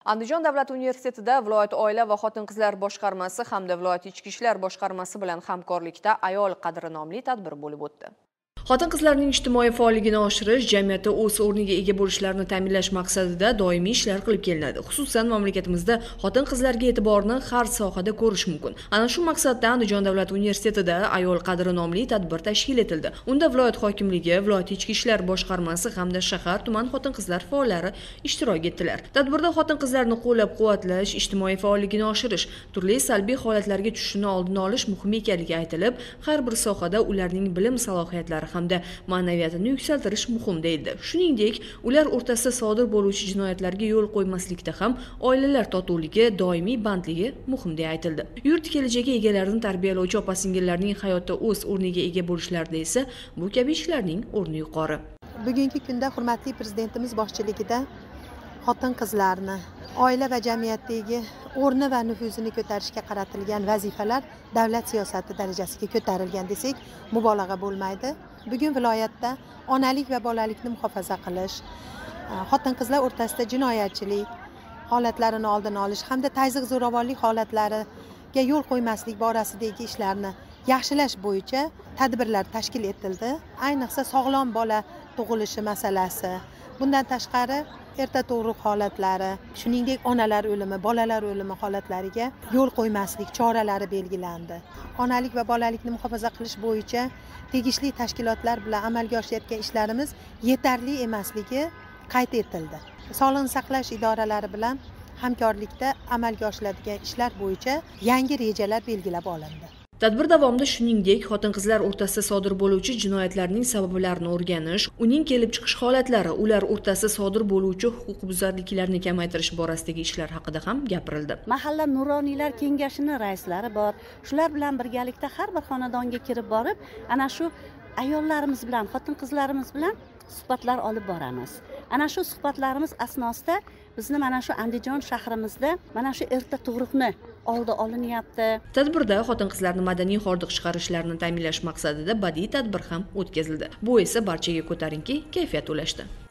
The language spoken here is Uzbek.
Andijon davlat universitetida viloyat oila va xotin-qizlar boshqarmasi hamda viloyat ichki ishlar boshqarmasi bilan hamkorlikda ayol qadri nomli tadbir bo'lib o'tdi. Xotin-qizlarning ijtimoiy faolligini oshirish, jamiyatda o'z o'rniga ega bo'lishlarini ta'minlash maqsadida doimiy ishlar qilib kelinadi. Xususan, mamlakatimizda xotin-qizlarga e'tiborni har sohada ko'rish mumkin. Ana shu maqsadda Andijon davlat universitetida ayol qadri nomli tadbir tashkil etildi. Unda viloyat hokimligi, viloyat ichki ishlar boshqarmasi hamda shahar tuman xotin-qizlar faollari ishtirok etdilar. Tadbirda xotin-qizlarni qo'llab-quvvatlash, ijtimoiy faolligini oshirish, turli salbiy holatlarga tushishini oldini olish muhim ekanligi aytilib, har bir sohada ularning bilim salohiyatlari hamda ma'naviyatini yuksaltirish muhim deyildi. Shuningdek, ular o'rtasida sodir bo'luvchi jinoyatlarga yo'l qo'ymaslikda ham oilalar totuvligi, doimiy bandligi muhim deb aytildi. Yurt kelajagi egalarini tarbiyalovchi opa-singillarning hayotda o'z o'rniga ega bo'lishlarida esa bu kabi ishlarning o'rni yuqori. Bugungi kunda hurmatli prezidentimiz boshchiligida xotin-qizlarni oila va jamiyatdagi o'rni va nufuzini ko'tarishga qaratilgan vazifalar davlat siyosati darajasiga ko'tarilgan desak, mubolag'a bo'lmaydi. Bugun viloyatda onalik va bolalikni muhofaza qilish, xotin-qizlar o'rtasida jinoyatchilik holatlarini oldini olish hamda tazyiq zo'ravonlik holatlariga yo'l qo'ymaslik borasidagi ishlarni yaxshilash bo'yicha tadbirlar tashkil etildi. Ayniqsa sog'lom bola tug'ilishi masalasi, bundan tashqari erta tug'ruq holatlari, shuningdek onalar o'limi, bolalar o'limi holatlariga yo'l qo'ymaslik choralari belgilandi. Onalik va bolalikni muhofaza qilish bo'yicha tegishli tashkilotlar bilan amalga oshirayotgan ishlarimiz yetarli emasligi qayd etildi. Sog'liqni saqlash idoralari bilan hamkorlikda amalga oshiriladigan ishlar bo'yicha yangi rejalar belgilab olindi. Tadbir davomida shuningdek, xotin-qizlar o'rtasida sodir bo'luvchi jinoyatlarning sabablarini o'rganish, uning kelib chiqish holatlari, ular o'rtasida sodir bo'luvchi huquqbuzarliklarni kamaytirish borasidagi ishlar haqida ham gapirildi. Mahalla nuroniylar kengashining raislari bor. Shular bilan birgalikda har bir xonadonga kirib borib, ana shu ayollarimiz bilan, xotin-qizlarimiz bilan suhbatlar olib boramiz. Ana shu suhbatlarimiz asnosida bizni mana shu Andijon shahrimizda mana shu erta tug'ruqni oldi olinyapti. Tadbirda xotin-qizlarni madaniy hordiq chiqarishlarini ta'minlash maqsadida badiiy tadbir ham o'tkazildi. Bu esa barchaga ko'tarinki kayfiyat ulashdi.